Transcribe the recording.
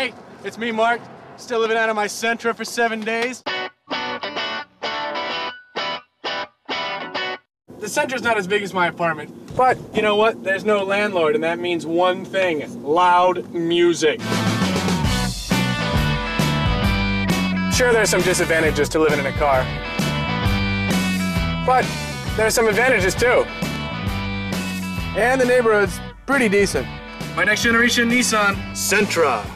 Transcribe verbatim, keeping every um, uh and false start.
Hey, it's me, Mark. Still living out of my Sentra for seven days. The Sentra's not as big as my apartment, but you know what? There's no landlord, and that means one thing: loud music. Sure, there's some disadvantages to living in a car, but there's some advantages too. And the neighborhood's pretty decent. My next generation Nissan Sentra.